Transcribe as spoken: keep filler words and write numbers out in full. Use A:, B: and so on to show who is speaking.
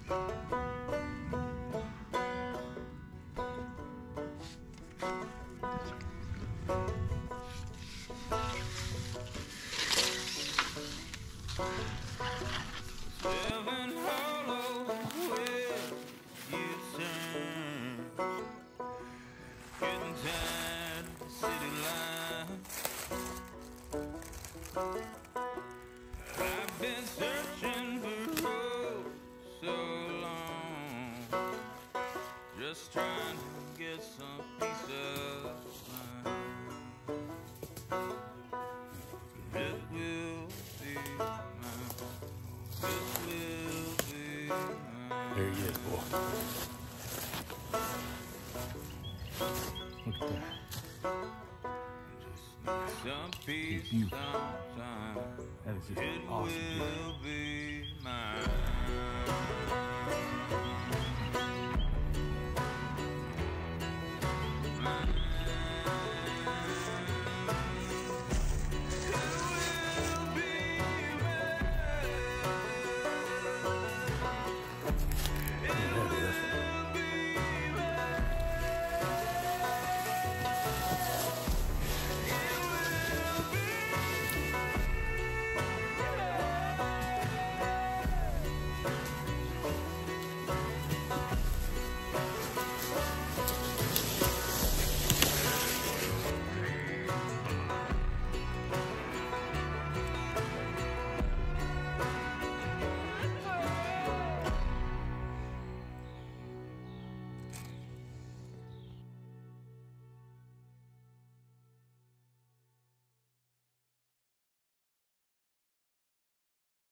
A: I've been searching for road so long, just trying to get some peace of mind. It will be mine. It will be mine.
B: There he is, boy. Look at that.
A: Some peace,
B: He's beautiful.
A: sometime.
B: That is just
A: It
B: awesome.
A: will be mine.